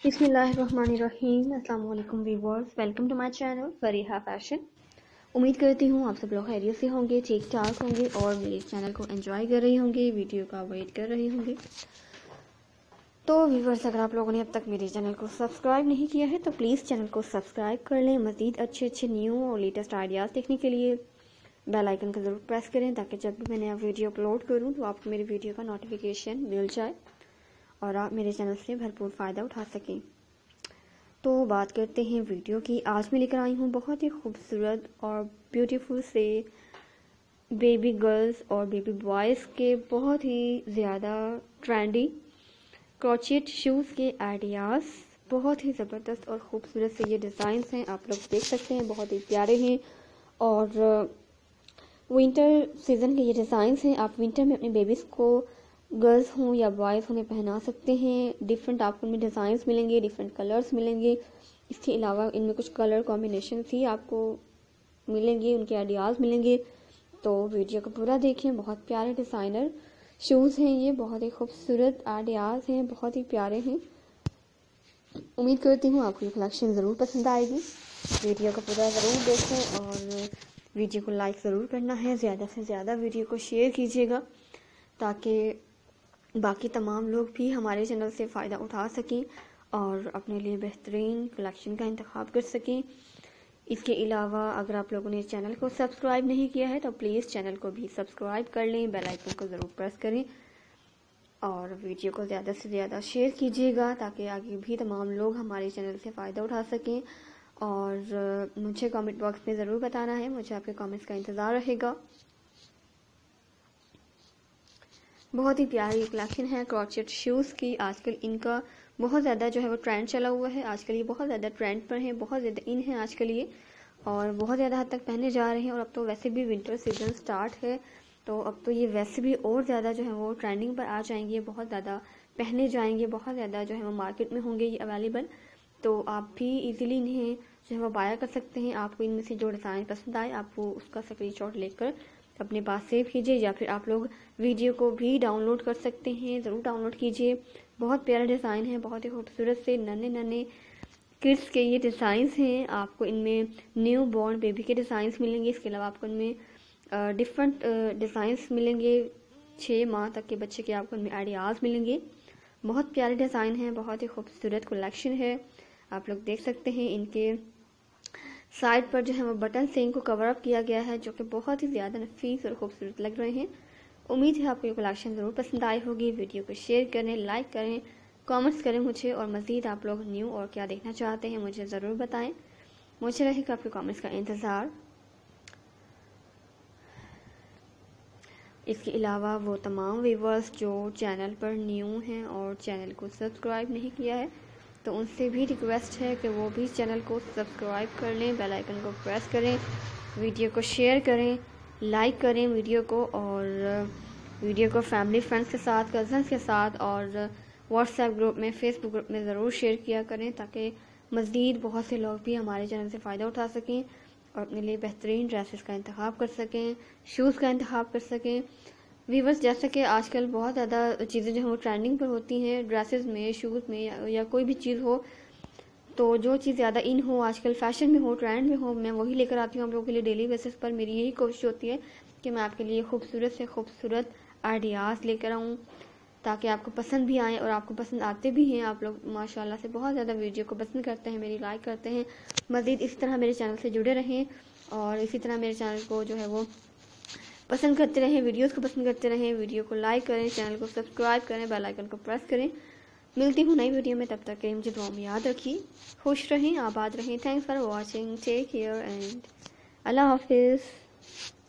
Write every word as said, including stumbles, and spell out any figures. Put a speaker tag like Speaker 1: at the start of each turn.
Speaker 1: बिस्मिल्लाहिर्रहमानिर्रहीम। अस्सलाम वालेकुम viewers, welcome to my channel Fariha fashion. उम्मीद करती हूँ आप सब लोग खैरियत से होंगे, ठीक ठाक होंगे और मेरे चैनल को एंजॉय कर रही होंगे, वीडियो का वेट कर रही होंगे। तो व्यूअर्स, अगर आप लोगों ने अब तक मेरे चैनल को सब्सक्राइब नहीं किया है तो प्लीज़ चैनल को सब्सक्राइब कर लें। मज़ीद अच्छे अच्छे न्यू और लेटेस्ट आइडियाज़ देखने के लिए बेल आइकन को ज़रूर प्रेस करें ताकि जब भी मैं नया वीडियो अपलोड करूँ तो आपको मेरी वीडियो का नोटिफिकेशन मिल जाए और आप मेरे चैनल से भरपूर फ़ायदा उठा सकें। तो बात करते हैं वीडियो की। आज मैं लेकर आई हूँ बहुत ही खूबसूरत और ब्यूटीफुल से बेबी गर्ल्स और बेबी बॉयज़ के बहुत ही ज़्यादा ट्रेंडी क्रोचेट शूज़ के आइडियाज़। बहुत ही ज़बरदस्त और ख़ूबसूरत से ये डिज़ाइंस हैं, आप लोग देख सकते हैं, बहुत ही प्यारे हैं। और विंटर सीज़न के ये डिज़ाइंस हैं। आप विंटर में अपने बेबीज़ को, गर्ल्स हों या बॉयज़ उन्हें पहना सकते हैं। डिफरेंट आपको इनमें डिज़ाइंस मिलेंगे, डिफरेंट कलर्स मिलेंगे। इसके अलावा इनमें कुछ कलर कॉम्बिनेशन भी आपको मिलेंगे, उनके आइडियाज़ मिलेंगे। तो वीडियो को पूरा देखें। बहुत प्यारे डिज़ाइनर शूज़ हैं ये, बहुत ही खूबसूरत आइडियाज़ हैं, बहुत ही प्यारे हैं। उम्मीद करती हूँ आपको ये कलेक्शन ज़रूर पसंद आएगी। वीडियो को पूरा ज़रूर देखें और वीडियो को लाइक ज़रूर करना है। ज़्यादा से ज़्यादा वीडियो को शेयर कीजिएगा ताकि बाकी तमाम लोग भी हमारे चैनल से फ़ायदा उठा सकें और अपने लिए बेहतरीन कलेक्शन का इंतखाब कर सकें। इसके अलावा अगर आप लोगों ने चैनल को सब्सक्राइब नहीं किया है तो प्लीज़ चैनल को भी सब्सक्राइब कर लें, बेल आइकन को ज़रूर प्रेस करें और वीडियो को ज़्यादा से ज़्यादा शेयर कीजिएगा ताकि आगे भी तमाम लोग हमारे चैनल से फ़ायदा उठा सकें। और मुझे कमेंट बॉक्स में ज़रूर बताना है, मुझे आपके कमेंट्स का इंतज़ार रहेगा। बहुत ही प्यारी कलेक्शन है क्रोचेट शूज़ की। आजकल इनका बहुत ज़्यादा जो है वो ट्रेंड चला हुआ है। आजकल ये बहुत ज़्यादा ट्रेंड पर हैं, बहुत ज़्यादा इन है आजकल ये, और बहुत ज़्यादा हद तक पहने जा रहे हैं। और अब तो वैसे भी विंटर सीजन स्टार्ट है तो अब तो ये वैसे भी और ज़्यादा जो है वो ट्रेंडिंग पर आ जाएंगे, बहुत ज़्यादा पहने जाएंगे, बहुत ज़्यादा जो है वो मार्केट में होंगे ये अवेलेबल। तो आप भी ईज़िली इन्हें जो है वो बाय कर सकते हैं। आपको इनमें से जो डिज़ाइन पसंद आए आप वो उसका स्क्रीनशॉट लेकर अपने पास सेव कीजिए या फिर आप लोग वीडियो को भी डाउनलोड कर सकते हैं, ज़रूर डाउनलोड कीजिए। बहुत प्यारा डिज़ाइन है, बहुत ही खूबसूरत से नन्हे नन्हे किड्स के ये डिज़ाइंस हैं। आपको इनमें न्यू बॉर्न बेबी के डिज़ाइंस मिलेंगे। इसके अलावा आपको इनमें डिफरेंट डिज़ाइंस मिलेंगे, छः माह तक के बच्चे के आपको इनमें आइडियाज़ मिलेंगे। बहुत प्यारे डिज़ाइन हैं, बहुत ही खूबसूरत कलेक्शन है। आप लोग देख सकते हैं इनके साइड पर जो है वो बटन से इनको कवर अप किया गया है जो कि बहुत ही ज़्यादा नफीस और खूबसूरत लग रहे हैं। उम्मीद है आपको ये कलेक्शन ज़रूर पसंद आई होगी। वीडियो को शेयर करें, लाइक करें, कमेंट्स करें मुझे, और मज़ीद आप लोग न्यू और क्या देखना चाहते हैं मुझे ज़रूर बताएं। मुझे रहेगा आपके कमेंट्स का इंतज़ार। इसके अलावा वो तमाम व्यूअर्स जो चैनल पर न्यू हैं और चैनल को सब्सक्राइब नहीं किया है तो उनसे भी रिक्वेस्ट है कि वो भी चैनल को सब्सक्राइब कर लें, बेल आइकन को प्रेस करें, वीडियो को शेयर करें, लाइक करें वीडियो को, और वीडियो को फैमिली फ्रेंड्स के साथ, कज़न्स के साथ और व्हाट्सएप ग्रुप में, फेसबुक ग्रुप में ज़रूर शेयर किया करें ताकि मज़ीद बहुत से लोग भी हमारे चैनल से फ़ायदा उठा सकें और अपने लिए बेहतरीन ड्रेसेस का इंतखाब कर सकें, शूज़ का इंतखाब कर सकें। वीवर्स, जैसे कि आजकल बहुत ज़्यादा चीज़ें जो हैं वो ट्रेंडिंग पर होती हैं, ड्रेसेस में, शूज़ में या, या कोई भी चीज़ हो, तो जो चीज़ ज़्यादा इन हो, आजकल फैशन में हो, ट्रेंड में हो, मैं वही लेकर आती हूँ आप लोगों के लिए डेली बेसिस पर। मेरी यही कोशिश होती है कि मैं आपके लिए खूबसूरत से खूबसूरत आइडियाज़ लेकर आऊँ ताकि आपको पसंद भी आए, और आपको पसंद आते भी हैं। आप लोग माशाल्लाह से बहुत ज़्यादा वीडियो को पसंद करते हैं, मेरी लाइक करते हैं। मज़ीद इसी तरह मेरे चैनल से जुड़े रहें और इसी तरह मेरे चैनल को जो है वो पसंद करते रहें, वीडियोस को पसंद करते रहें। वीडियो को लाइक करें, चैनल को सब्सक्राइब करें, बेल आइकन को प्रेस करें। मिलती हूँ नई वीडियो में, तब तक के लिए मुझे दुआ में याद रखिए। खुश रहें, आबाद रहें। Thanks for watching, take care and अल्लाह हाफिज़।